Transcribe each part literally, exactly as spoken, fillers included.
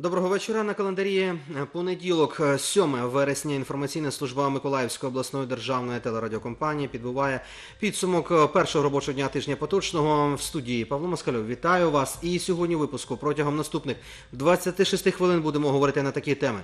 Доброго вечора. На календарі понеділок, сьоме вересня. Інформаційна служба Миколаївської обласної державної телерадіокомпанії підбиває підсумок першого робочого дня тижня поточного. В студії Павло Москальов. Вітаю вас. І сьогодні у випуску протягом наступних двадцяти шести хвилин будемо говорити на такі теми.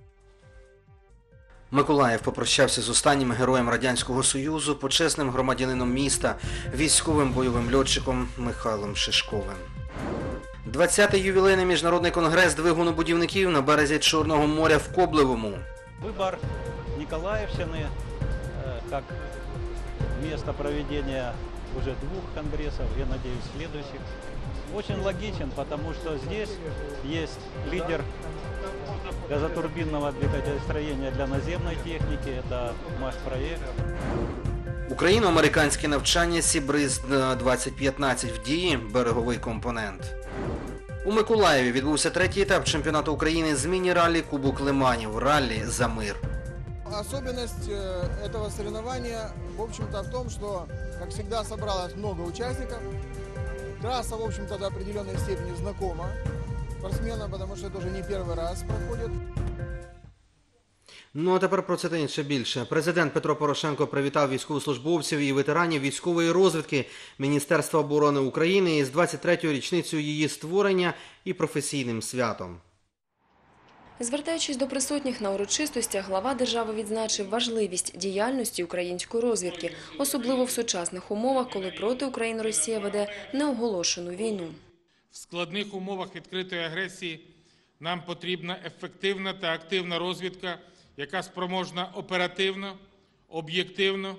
Миколаїв попрощався з останнім героєм Радянського Союзу, почесним громадянином міста, військовим бойовим льотчиком Михайлом Шишковим. двадцятий ювілейний міжнародний конгрес двигунобудівників на березі Чорного моря в Коблевому. Выбор Николаевщины как место проведения уже двух конгрессов, я надеюсь, следующих, очень логичен, потому что здесь есть лидер газотурбинного двигателестроения для наземной техники, это МАШ-проект. Україно-американське навчання Сібриз двадцять п'ятнадцять в дії, береговий компонент. У Миколаєві відбувся третій етап чемпіонату України з міні-раллі Кубок Лиманів. Раллі за мир. Особенность этого соревнования, в общем-то, в том, что, как всегда, собралось много участников. Трасса, в общем-то, до определенной степени знакома спортсменам, потому что это уже не первый раз проходит. Ну а тепер про це та інше більше. Президент Петро Порошенко привітав військовослужбовців і ветеранів військової розвідки Міністерства оборони України із двадцять третьою річницею її створення і професійним святом. Звертаючись до присутніх на урочистостях, глава держави відзначив важливість діяльності української розвідки, особливо в сучасних умовах, коли проти України Росія веде неоголошену війну. В складних умовах відкритої агресії нам потрібна ефективна та активна розвідка, яка спроможна оперативно, об'єктивно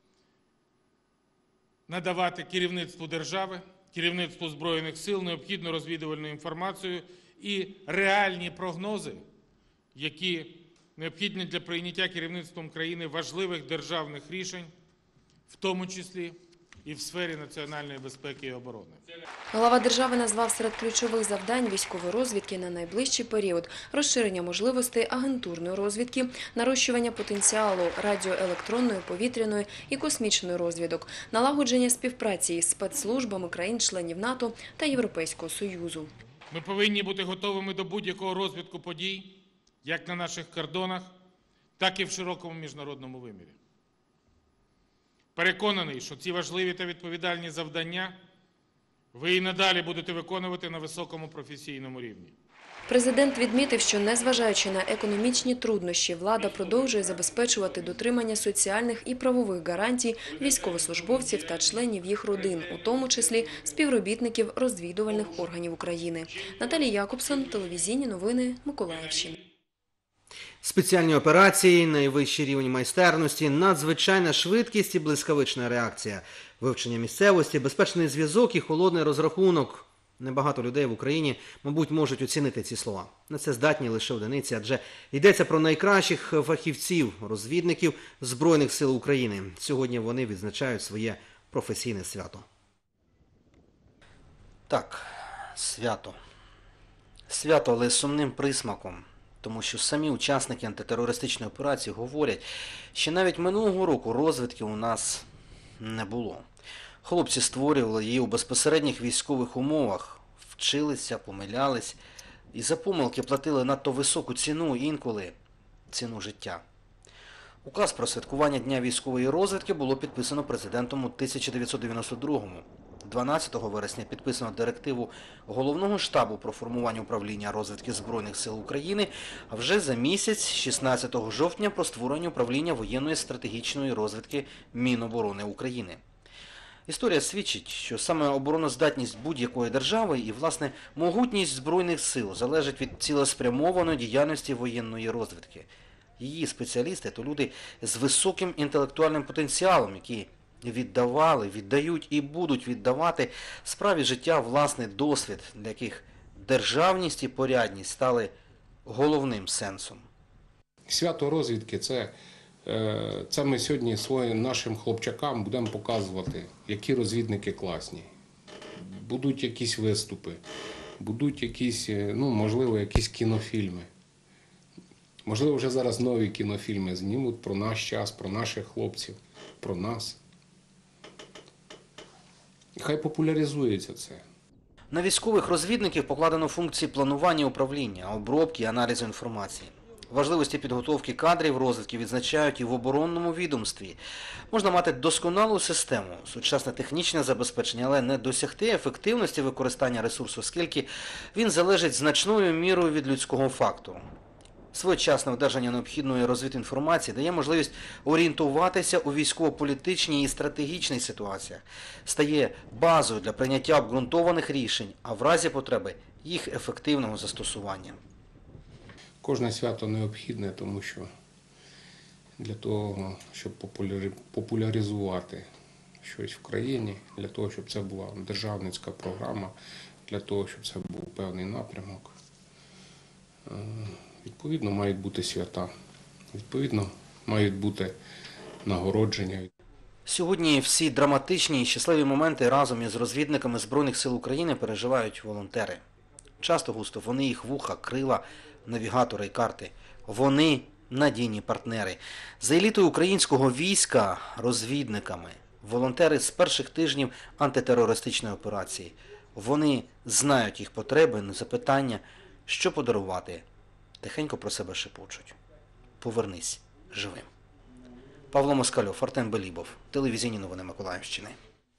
надавати керівництву держави, керівництву Збройних сил необхідну розвідувальну інформацію і реальні прогнози, які необхідні для прийняття керівництвом країни важливих державних рішень, в тому числі і в сфері національної безпеки і оборони. Глава держави назвав серед ключових завдань військової розвідки на найближчий період розширення можливостей агентурної розвідки, нарощування потенціалу радіоелектронної, повітряної і космічної розвідок, налагодження співпраці із спецслужбами країн-членів НАТО та Європейського Союзу. Ми повинні бути готовими до будь-якого розвитку подій, як на наших кордонах, так і в широкому міжнародному вимірі. Переконаний, що ці важливі та відповідальні завдання ви і надалі будете виконувати на високому професійному рівні. Президент відмітив, що незважаючи на економічні труднощі, влада продовжує забезпечувати дотримання соціальних і правових гарантій військовослужбовців та членів їх родин, у тому числі співробітників розвідувальних органів України. Наталія Якобсон, телевізійні новини Миколаївщини. Спеціальні операції, найвищий рівень майстерності, надзвичайна швидкість і блискавична реакція, вивчення місцевості, безпечний зв'язок і холодний розрахунок. Небагато людей в Україні, мабуть, можуть оцінити ці слова. На це здатні лише одиниці, адже йдеться про найкращих фахівців, розвідників Збройних сил України. Сьогодні вони відзначають своє професійне свято. Так, свято. Свято, але з сумним присмаком. Тому що самі учасники антитерористичної операції говорять, що навіть минулого року розвідки у нас не було. Хлопці створювали її у безпосередніх військових умовах, вчилися, помилялись і за помилки платили надто високу ціну, інколи ціну життя. Указ про святкування Дня військової розвідки було підписано президентом у тисяча дев'ятсот дев'яносто другому. дванадцятого вересня підписано директиву Головного штабу про формування управління розвідки Збройних сил України, а вже за місяць, шістнадцятого жовтня, про створення управління воєнної стратегічної розвідки Міноборони України. Історія свідчить, що саме обороноздатність будь-якої держави і, власне, могутність Збройних сил залежить від цілеспрямованої діяльності воєнної розвідки. Її спеціалісти – то люди з високим інтелектуальним потенціалом, які віддавали, віддають і будуть віддавати справі життя власний досвід, для яких державність і порядність стали головним сенсом. Свято розвідки – це, це ми сьогодні своїм нашим хлопчакам будемо показувати, які розвідники класні. Будуть якісь виступи, будуть якісь, ну, можливо, якісь кінофільми. Можливо, вже зараз нові кінофільми знімуть про наш час, про наших хлопців, про нас. Хай популяризується це. На військових розвідників покладено функції планування, управління, обробки і аналізу інформації. Важливості підготовки кадрів розвідки відзначають і в оборонному відомстві. Можна мати досконалу систему, сучасне технічне забезпечення, але не досягти ефективності використання ресурсу, оскільки він залежить значною мірою від людського фактору. Своєчасне одержання необхідної розвідінформації дає можливість орієнтуватися у військово-політичній і стратегічній ситуаціях, стає базою для прийняття обґрунтованих рішень, а в разі потреби їх ефективного застосування. Кожне свято необхідне, тому що для того, щоб популярі- популяризувати щось в країні, для того, щоб це була державницька програма, для того, щоб це був певний напрямок, е, відповідно, мають бути свята, відповідно, мають бути нагородження. Сьогодні всі драматичні і щасливі моменти разом із розвідниками Збройних сил України переживають волонтери. Часто густо вони їх вуха, крила, навігатори і карти. Вони надійні партнери. За елітою українського війська – розвідниками. Волонтери з перших тижнів антитерористичної операції. Вони знають їх потреби, запитання, що подарувати. Тихенько про себе шепочуть. Повернись живим. Павло Москальов, Артем Белібов. Телевізійні новини Миколаївщини.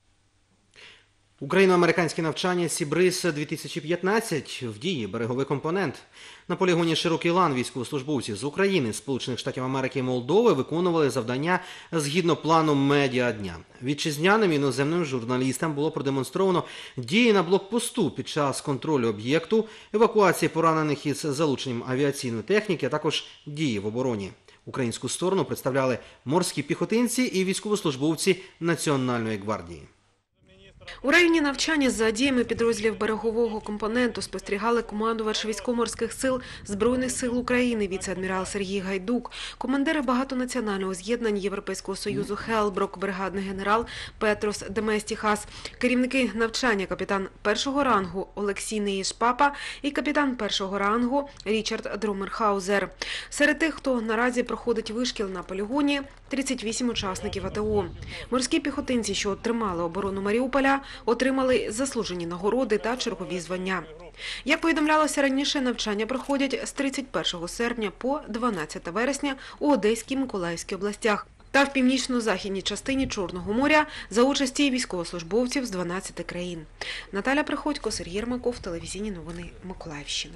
Україно-американське навчання Сібриз дві тисячі п'ятнадцять в дії береговий компонент. На полігоні Широкий Лан військовослужбовці з України, Сполучених Штатів Америки і Молдови виконували завдання згідно плану медіадня. Вітчизняним і іноземним журналістам було продемонстровано дії на блокпосту під час контролю об'єкту, евакуації поранених із залученням авіаційної техніки, а також дії в обороні. Українську сторону представляли морські піхотинці і військовослужбовці Національної гвардії. У районі навчання за діями підрозділів берегового компоненту спостерігали командувач військово-морських сил Збройних сил України віце-адмірал Сергій Гайдук, командири багатонаціонального з'єднання Європейського Союзу Хелброк, бригадний генерал Петрос Деместіхас, керівники навчання капітан першого рангу Олексій Неїшпапа і капітан першого рангу Річард Дромерхаузер. Серед тих, хто наразі проходить вишкіл на полігоні, тридцять вісім учасників АТО. Морські піхотинці, що тримали оборону Маріуполя, отримали заслужені нагороди та чергові звання. Як повідомлялося раніше, навчання проходять з тридцять першого серпня по дванадцяте вересня у Одеській, Миколаївській областях та в північно-західній частині Чорного моря за участі військовослужбовців з дванадцяти країн. Наталя Приходько, Сергій Єрмаков, телевізійні новини Миколаївщини.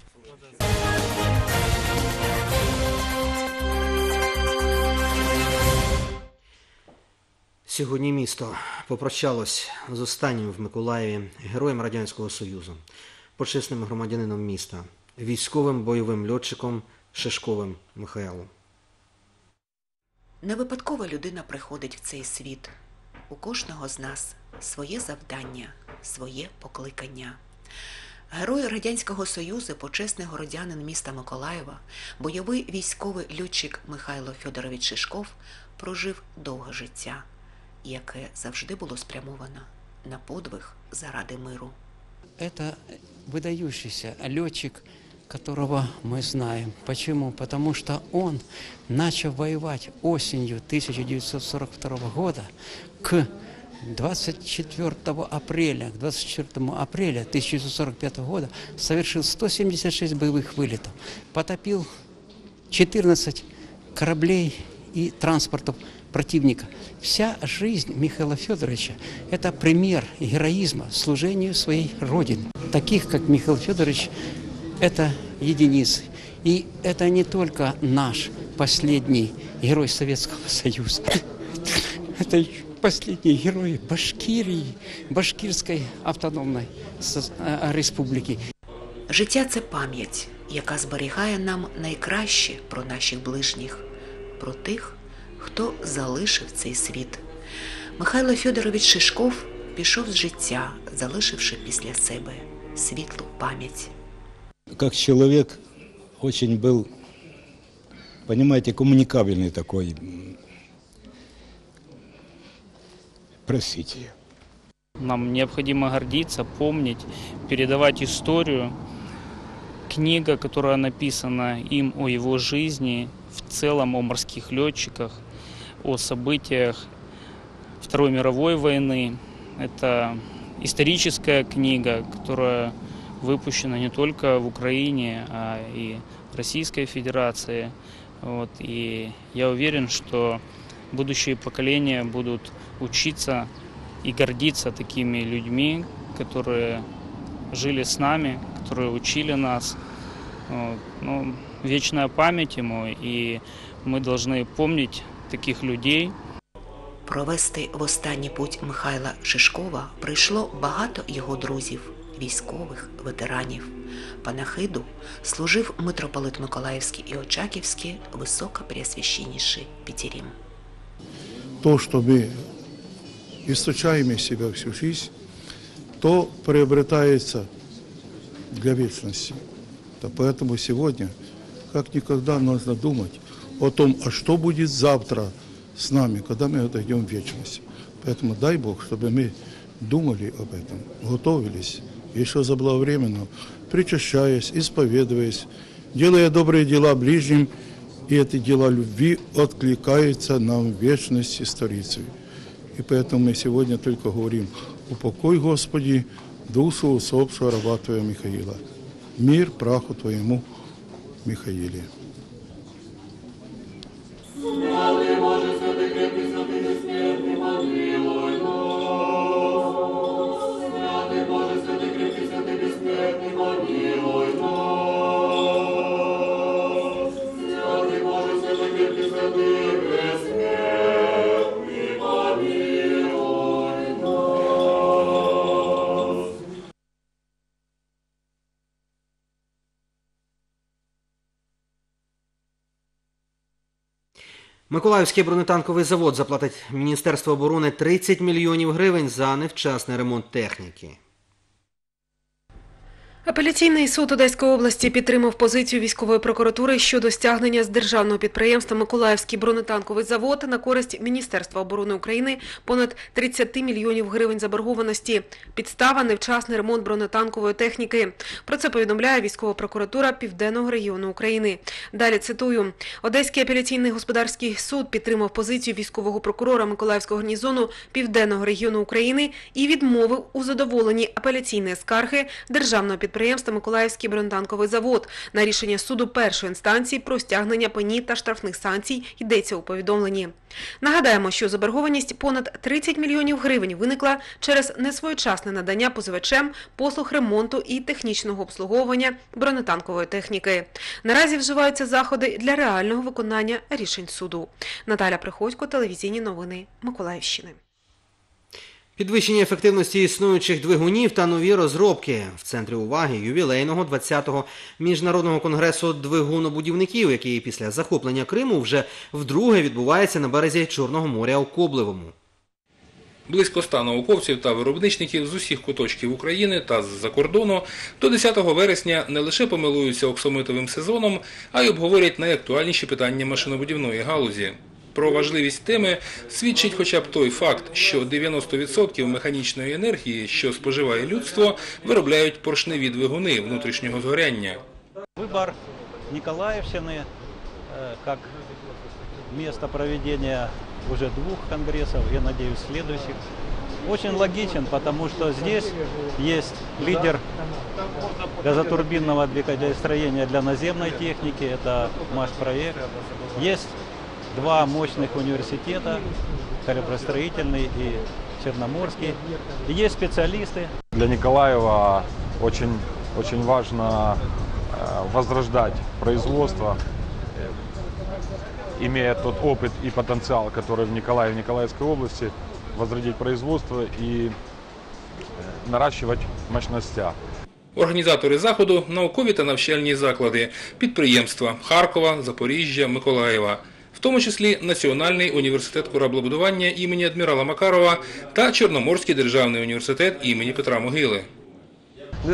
Сьогодні місто попрощалось з останнім в Миколаєві героєм Радянського Союзу, почесним громадянином міста, військовим бойовим льотчиком Шишковим Михайлом. Не випадково людина приходить в цей світ. У кожного з нас своє завдання, своє покликання. Герой Радянського Союзу, почесний городянин міста Миколаєва, бойовий військовий льотчик Михайло Федорович Шишков прожив довге життя, яке завжди було спрямовано на подвиг заради миру. Это выдающийся летчик, которого мы знаем. Почему? Потому что он начал воевать осенью тысяча девятьсот сорок второго года к двадцать четвёртого апреля, к двадцать четвёртому апреля тысяча девятьсот сорок пятого года совершил сто семьдесят шесть боевых вылетов, потопил четырнадцать кораблей и транспортов противника. Вся жизнь Михаила Федоровича – это пример героизма служению своей Родине. Таких, как Михаил Федорович, это единицы. И это не только наш последний герой Советского Союза. Это еще последние герои Башкирии, Башкирской автономной республики. Життя – це пам'ять, яка зберігає нам найкраще про наших ближніх, про тих, хто залишив цей світ. Михайло Федорович Шишков пішов з життя, залишивши після себе світлу пам'ять. Как человек очень был, понимаете, коммуникабельный такой. Простите. Нам необходимо гордиться, помнить, передавать историю. Книга, которая написана им о его жизни, в целом о морских летчиках, о событиях Второй мировой войны. Это историческая книга, которая выпущена не только в Украине, а и в Российской Федерации. Вот. И я уверен, что будущие поколения будут учиться и гордиться такими людьми, которые жили с нами, которые учили нас. Вот. Ну, вечная память ему, и мы должны помнить таких людей. Провести в останній путь Михайла Шишкова прийшло багато його друзів, військових, ветеранів. Панахиду служив митрополит Миколаївський і Очаківський, високопреосвященнейший Петерим. То, что мы источаем из себя всю жизнь, то приобретается для вечности. То поэтому сегодня, как никогда, нужно думать о том, а что будет завтра с нами, когда мы отойдем в вечность. Поэтому дай Бог, чтобы мы думали об этом, готовились, еще заблаговременно, причащаясь, исповедуясь, делая добрые дела ближним, и эти дела любви откликаются нам в вечности сторицей. И поэтому мы сегодня только говорим: упокой, Господи, душу усопшего раба Твоего Михаила. Мир праху Твоему, Михаиле. Миколаївський бронетанковий завод заплатить Міністерству оборони тридцять мільйонів гривень за невчасний ремонт техніки. Апеляційний суд Одеської області підтримав позицію військової прокуратури щодо стягнення з державного підприємства Миколаївський бронетанковий завод на користь Міністерства оборони України понад тридцять мільйонів гривень заборгованості. Підстава – невчасний ремонт бронетанкової техніки. Про це повідомляє військова прокуратура Південного регіону України. Далі цитую. Одеський апеляційний господарський суд підтримав позицію військового прокурора Миколаївського гарнізону Південного регіону України і відмовив у задоволенні апеляційної скарги державного підприємства Підприємства Миколаївський бронетанковий завод на рішення суду першої інстанції про стягнення пені та штрафних санкцій йдеться у повідомленні. Нагадаємо, що заборгованість понад тридцять мільйонів гривень виникла через несвоєчасне надання позивачем послуг ремонту і технічного обслуговування бронетанкової техніки. Наразі вживаються заходи для реального виконання рішень суду. Наталя Приходько, телевізійні новини Миколаївщини. Підвищення ефективності існуючих двигунів та нові розробки. В центрі уваги ювілейного двадцятого міжнародного конгресу двигунобудівників, який після захоплення Криму вже вдруге відбувається на березі Чорного моря у Коблевому. Близько ста науковців та виробничників з усіх куточків України та з-за кордону до десятого вересня не лише помилуються оксамитовим сезоном, а й обговорять найактуальніші питання машинобудівної галузі. Про важливість теми свідчить хоча б той факт, що дев'яносто відсотків механічної енергії, що споживає людство, виробляють поршневі двигуни внутрішнього згоряння. Вибір Миколаївщини як місце проведення вже двох конгресів, я сподіваюся, слідуючих, очень логичен, потому что здесь есть лидер газотурбинного двигателестроения для наземной техники, это Машпроект. Есть два мощных университета, Калибростроительный и Черноморский. И есть специалисты. Для Николаева очень, очень важно возрождать производство, имея тот опыт и потенциал, который в Николаеве, в Николаевской области, возродить производство и наращивать мощностя. Організатори заходу – наукові та навчальні заклади, підприємства Харкова, Запоріжжя, Миколаєва, в тому числі Національний університет кораблебудування імені адмірала Макарова та Чорноморський державний університет імені Петра Могили.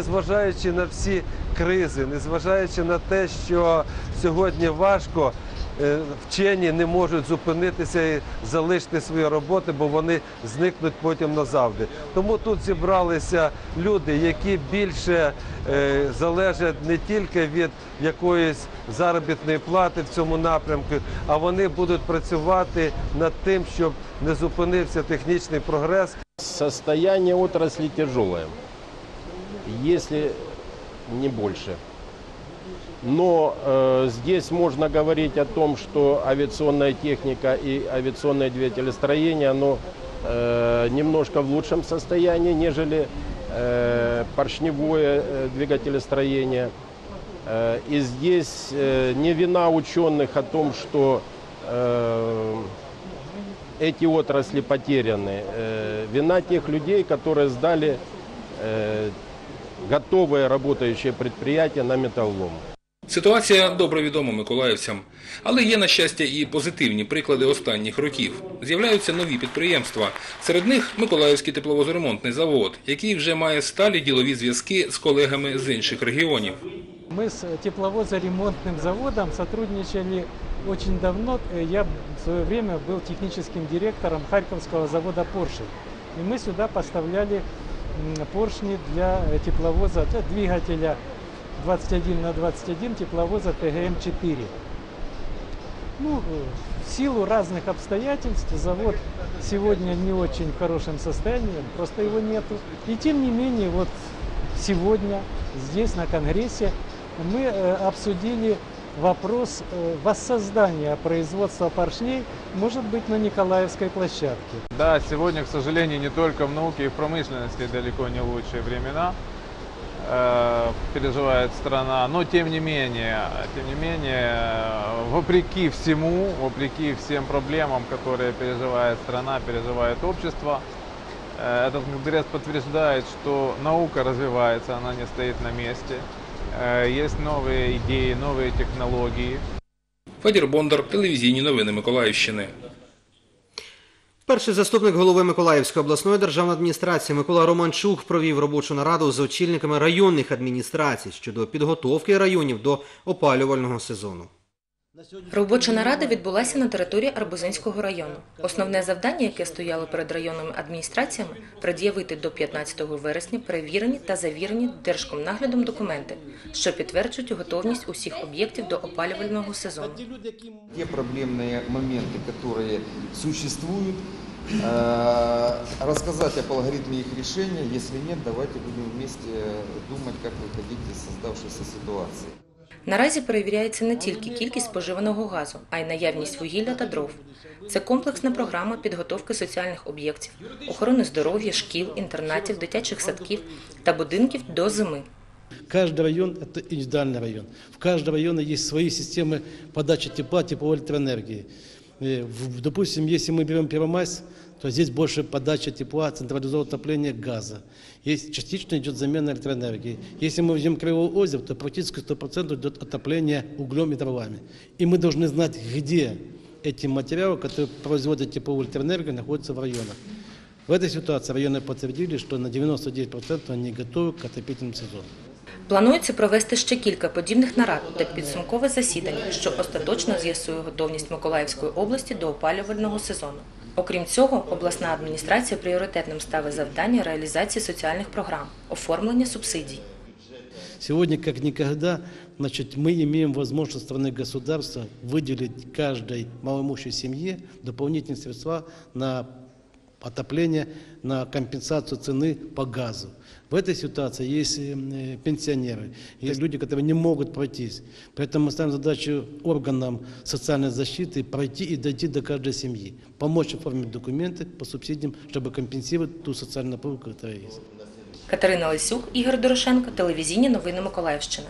Незважаючи на всі кризи, незважаючи на те, що сьогодні важко, е, вчені не можуть зупинитися і залишити свої роботи, бо вони зникнуть потім назавжди. Тому тут зібралися люди, які більше е, залежать не тільки від якоїсь заробітної плати в цьому напрямку, а вони будуть працювати над тим, щоб не зупинився технічний прогрес. Состояние отрасли тяжелое, если не больше. Но э, здесь можно говорить о том, что авиационная техника и авиационное двигателестроение, оно э, немножко в лучшем состоянии, нежели э, поршневое э, двигателестроение. Э, и здесь э, не вина ученых о том, что э, эти отрасли потеряны. Э, вина тех людей, которые сдали э, готовые работающие предприятия на металлолом. Ситуація добре відома миколаївцям. Але є, на щастя, і позитивні приклади останніх років. З'являються нові підприємства. Серед них Миколаївський тепловозоремонтний завод, який вже має сталі ділові зв'язки з колегами з інших регіонів. Мы с тепловозоремонтным заводом сотрудничали очень давно. Я в свое время был техническим директором Харьковского завода «Поршень». И мы сюда поставляли поршни для тепловоза, для двигателя двадцать один на двадцать один тепловоза Т Г М четыре. Ну, в силу разных обстоятельств завод сегодня не очень в хорошем состоянии, просто его нету. И тем не менее, вот сегодня здесь на Конгрессе мы обсудили вопрос воссоздания производства поршней, может быть, на Николаевской площадке. Да, сегодня, к сожалению, не только в науке и в промышленности далеко не лучшие времена э, переживает страна, но тем не менее, тем не менее, вопреки всему, вопреки всем проблемам, которые переживает страна, переживает общество, э, этот конгресс подтверждает, что наука развивается, она не стоит на месте. Есть новые идеи, новые технологии. Федір Бондар, телевізійні новини Миколаївщини. Перший заступник голови Миколаївської обласної державної адміністрації Микола Романчук провів робочу нараду з очільниками районних адміністрацій щодо підготовки районів до опалювального сезону. Робоча нарада відбулася на території Арбузинського району. Основне завдання, яке стояло перед районними адміністраціями – пред'явити до п'ятнадцятого вересня перевірені та завірені Держкомнаглядом документи, що підтверджують готовність усіх об'єктів до опалювального сезону. Ті проблемні моменти, які существують, розказати об алгоритмі їх рішення, якщо ні, давайте будемо вместе думати, як виходити із создавшейся ситуації. Наразі перевіряється не тільки кількість споживаного газу, а й наявність вугілля та дров. Це комплексна програма підготовки соціальних об'єктів, охорони здоров'я, шкіл, інтернатів, дитячих садків та будинків до зими. Каждый район – это индивидуальный район. В каждом районе есть свои системы подачи тепла, тепловой электроэнергии. Допустим, если мы берем Первомайск, то здесь больше подача тепла, централизованного отопления, газа. Есть, частично идет замена электроэнергии. Если мы возьмем Кривое озеро, то практически сто процентов идет отопление углем и дровами. И мы должны знать, где эти материалы, которые производят тепловую электроэнергию, находятся в районах. В этой ситуации районы подтвердили, что на девяносто девять процентов они готовы к отопительному сезону. Планується провести ще кілька подібних нарад та підсумкове засідання, що остаточно з'ясує готовність Миколаївської області до опалювального сезону. Окрім цього, обласна адміністрація пріоритетним ставить завдання реалізації соціальних програм, оформлення субсидій. Сегодня, как никогда, значит, мы имеем возможность со стороны государства выделить каждой малоимущей семье дополнительные средства на отопление, на компенсацию цены по газу. В этой ситуации есть пенсионеры, есть люди, которые не могут пройтись. Поэтому мы ставим задачу органам социальной защиты пройти и дойти до каждой семьи, помочь оформить документы по субсидиям, чтобы компенсировать ту социальную напругу, которая есть. Катерина Лисюк, Ігор Дорошенко, телевізійні новини Миколаївщини.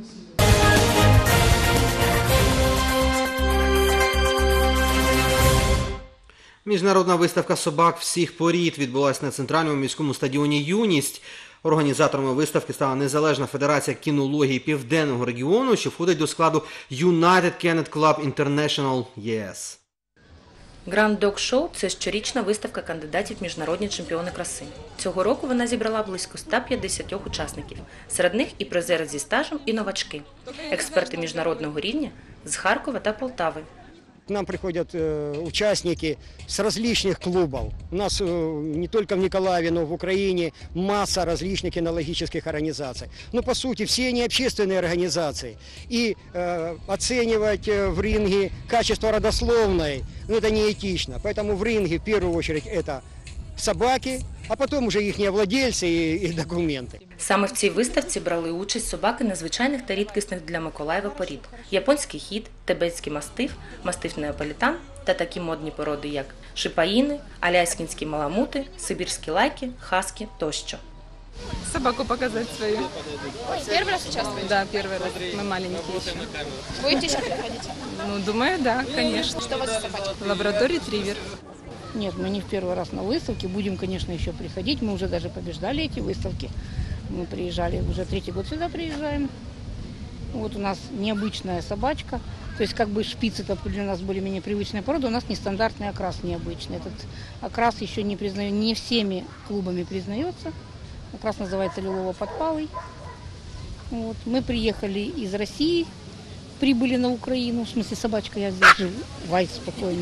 Міжнародна виставка собак всіх порід відбулася на центральному міському стадіоні «Юність». Організаторами виставки стала Незалежна федерація кінології Південного регіону, що входить до складу United Kennel Club International Є С. Grand Dog Show – це щорічна виставка кандидатів в міжнародні чемпіони краси. Цього року вона зібрала близько ста п'ятдесят учасників. Серед них і призери зі стажем, і новачки. Експерти міжнародного рівня з Харкова та Полтави. К нам приходят э, участники с различных клубов. У нас э, не только в Николаеве, но в Украине масса различных кинологических организаций. Но по сути все они общественные организации. И э, оценивать э, в ринге качество родословной, ну, это неэтично. Поэтому в ринге в первую очередь это собаки, а потом уже їхні владельці і, і документи. Саме в цій виставці брали участь собаки незвичайних та рідкісних для Миколаєва порід. Японський хід, тибетський мастиф, мастиф неаполітан та такі модні породи, як шипаїни, аляскінські маламути, сибірські лайки, хаски тощо. Собаку показать свою. Первый раз участвуете? Да, первый раз. Мы маленькие еще. Будете еще приходить? Ну, думаю, да, конечно. Что у вас за собачка? Лабрадор-ретривер. Нет, мы не в первый раз на выставке. Будем, конечно, еще приходить. Мы уже даже побеждали эти выставки. Мы приезжали, уже третий год сюда приезжаем. Вот у нас необычная собачка. То есть как бы шпиц это для нас более-менее привычная порода. У нас нестандартный окрас необычный. Этот окрас еще не признаю, не всеми клубами признается. Окрас называется лилово-подпалый. Вот. Мы приехали из России, прибыли на Украину. В смысле, собачка, я здесь живу. Вайс спокойно.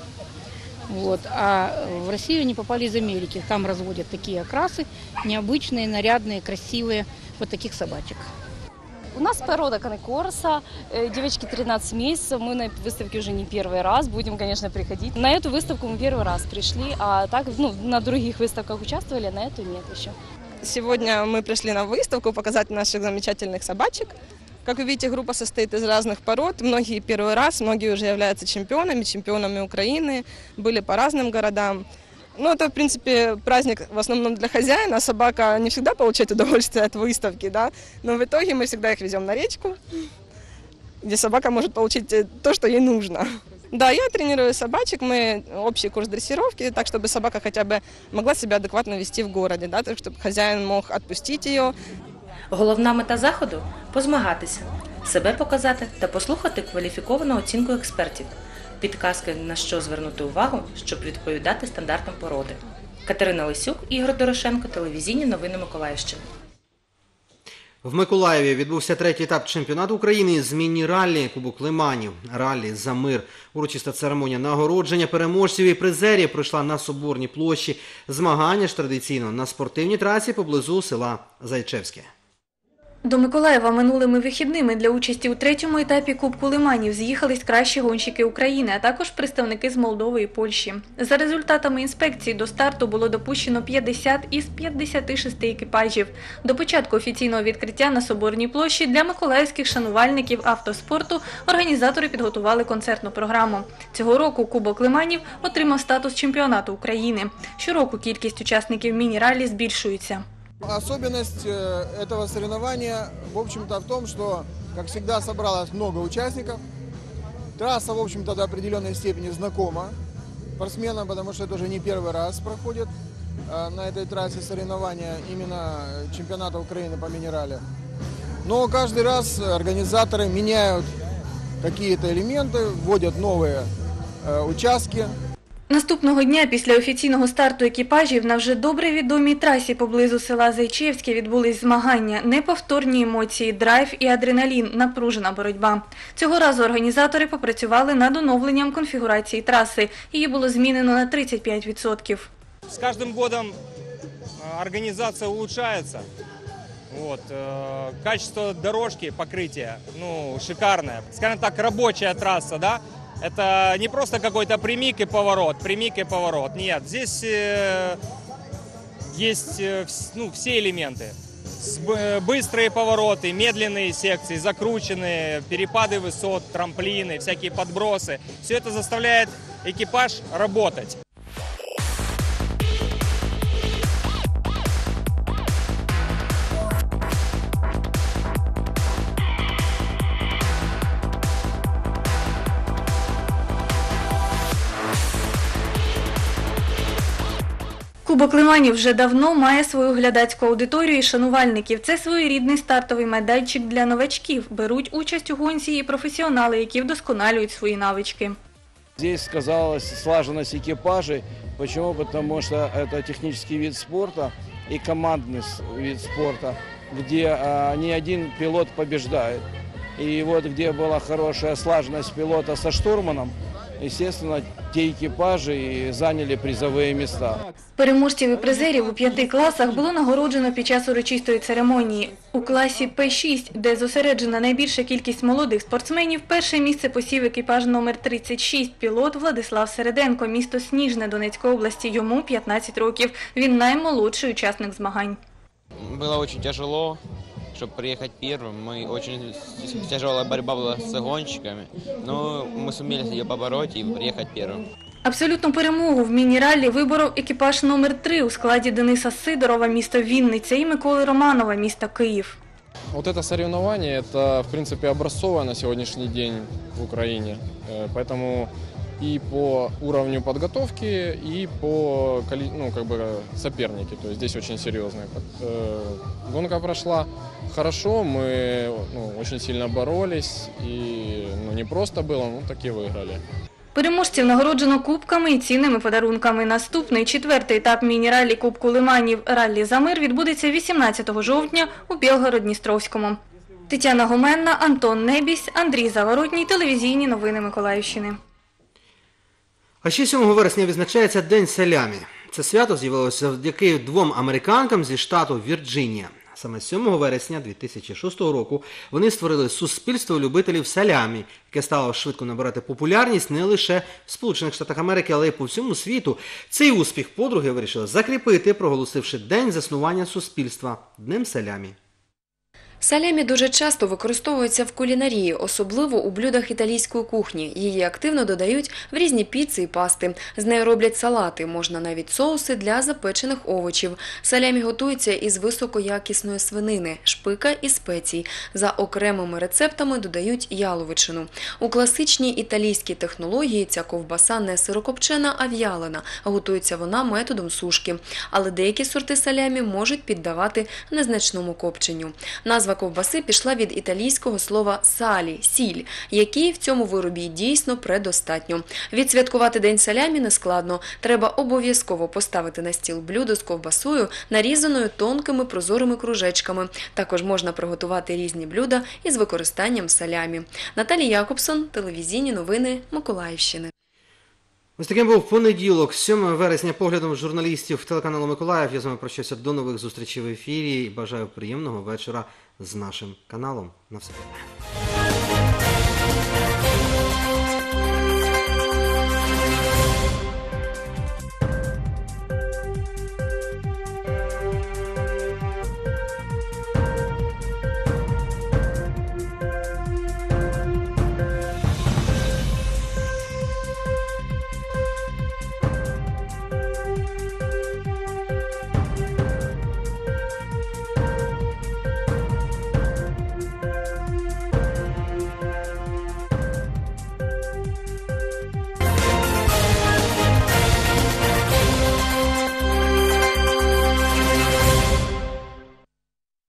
Вот. А в Россию они попали из Америки. Там разводят такие окрасы, необычные, нарядные, красивые, вот таких собачек. У нас порода канекорса, девочке тринадцать месяцев, мы на выставке уже не первый раз, будем, конечно, приходить. На эту выставку мы первый раз пришли, а так, ну, на других выставках участвовали, а на эту нет еще. Сегодня мы пришли на выставку показать наших замечательных собачек. Как вы видите, группа состоит из разных пород. Многие первый раз, многие уже являются чемпионами, чемпионами Украины, были по разным городам. Ну, это, в принципе, праздник в основном для хозяина. Собака не всегда получает удовольствие от выставки, да. Но в итоге мы всегда их везем на речку, где собака может получить то, что ей нужно. Да, я тренирую собачек, мы общий курс дрессировки, так, чтобы собака хотя бы могла себя адекватно вести в городе, да, так, чтобы хозяин мог отпустить ее. Головна мета заходу – позмагатися, себе показати та послухати кваліфіковану оцінку експертів, підказки на що звернути увагу, щоб відповідати стандартам породи. Катерина Лисюк, Ігор Дорошенко, телевізійні новини Миколаївщини. В Миколаєві відбувся третій етап чемпіонату України з міні-раллі Кубок Лиманів. Раллі за мир. Урочиста церемонія нагородження переможців і призерів пройшла на Соборній площі. Змагання ж традиційно на спортивній трасі поблизу села Зайчевське. До Миколаєва минулими вихідними для участі у третьому етапі Кубку Лиманів з'їхались кращі гонщики України, а також представники з Молдови і Польщі. За результатами інспекції до старту було допущено п'ятдесят із п'ятдесяти шести екіпажів. До початку офіційного відкриття на Соборній площі для миколаївських шанувальників автоспорту організатори підготували концертну програму. Цього року Кубок Лиманів отримав статус чемпіонату України. Щороку кількість учасників міні-раллі збільшується. Особенность этого соревнования, в общем-то, в том, что, как всегда, собралось много участников. Трасса, в общем-то, до определенной степени знакома спортсменам, потому что это уже не первый раз проходит на этой трассе соревнования именно чемпионата Украины по мини-ралли. Но каждый раз организаторы меняют какие-то элементы, вводят новые участки. Наступного дня після офіційного старту екіпажів на вже добре відомій трасі поблизу села Зайчевське відбулись змагання, неповторні емоції, драйв і адреналін, напружена боротьба. Цього разу організатори попрацювали над оновленням конфігурації траси. Її було змінено на тридцять п'ять відсотків. С каждым годом организация улучшается. Вот. Качество дорожки, покрытия, ну, шикарное. Скажем так, рабочая трасса, да? Это не просто какой-то прямик и поворот, прямик и поворот. Нет, здесь э, есть э, ну, все элементы. Быстрые повороты, медленные секции, закрученные, перепады высот, трамплины, всякие подбросы. Все это заставляет экипаж работать. Кубок Лиманів вже давно має свою глядацьку аудиторію і шанувальників. Це своєрідний стартовий майданчик для новачків. Беруть участь у гонці і професіонали, які вдосконалюють свої навички. Здесь сказалась слаженность экипажей. Почему? Потому что это технический вид спорта и командный вид спорта, где а, не один пилот побеждает. И вот где была хорошая слаженность пилота со штурманом, естественно, те экипажи и заняли призовые места. Переможців і призерів у п'яти класах було нагороджено під час урочистої церемонії. У класі Пе шість, де зосереджена найбільша кількість молодих спортсменів, перше місце посів екіпаж номер тридцять шість, пілот Владислав Середенко, місто Сніжне Донецької області, йому п'ятнадцять років. Він наймолодший учасник змагань. Было очень тяжело, чтобы приехать первым. Мы очень тяжелая борьба была с гонщиками, но мы сумели ее побороть и приехать первым. Абсолютну перемогу в міні-раллі виборов екіпаж номер три у складі Дениса Сидорова, місто Вінниця, і Миколи Романова, місто Київ. Вот это соревнование, это, в принципе, образцовое на сегодняшний день в Украине. Поэтому и по уровню подготовки, и по ну, как бы соперники. То есть здесь очень серьезные. Гонка прошла хорошо, мы ну, очень сильно боролись. И ну, не просто было, но таки выиграли. Переможців нагороджено кубками і цінними подарунками. Наступний, четвертий етап міні-раллі Кубку Лиманів «Раллі за мир» відбудеться вісімнадцятого жовтня у Білгород-Дністровському. Тетяна Гуменна, Антон Небісь, Андрій Заворотній. Телевізійні новини Миколаївщини. А ще сьомого вересня відзначається День салямі. Це свято з'явилося завдяки двом американкам зі штату Вірджинія. Саме сьомого вересня дві тисячі шостого року вони створили суспільство любителів салямі, яке стало швидко набирати популярність не лише в Сполучених Штатах Америки, але й по всьому світу. Цей успіх подруги вирішили закріпити, проголосивши день заснування суспільства – Днем салямі. Салямі дуже часто використовується в кулінарії, особливо у блюдах італійської кухні. Її активно додають в різні піци і пасти. З нею роблять салати, можна навіть соуси для запечених овочів. Салямі готується із високоякісної свинини, шпика і спецій. За окремими рецептами додають яловичину. У класичній італійській технології ця ковбаса не сирокопчена, а в'ялена. Готується вона методом сушки. Але деякі сорти салямі можуть піддавати незначному копченню. Назва ковбаси пішла від італійського слова «салі» – «сіль», який в цьому виробі дійсно предостатньо. Відсвяткувати День салямі нескладно. Треба обов'язково поставити на стіл блюдо з ковбасою, нарізаною тонкими прозорими кружечками. Також можна приготувати різні блюда із використанням салямі. Наталія Якобсон, телевізійні новини Миколаївщини. Ось таким був понеділок, сьомого вересня, поглядом журналістів телеканалу «Миколаїв». Я з вами прощаюся до нових зустрічей в ефірі і бажаю приємного вечора з нашим каналом. На все добре.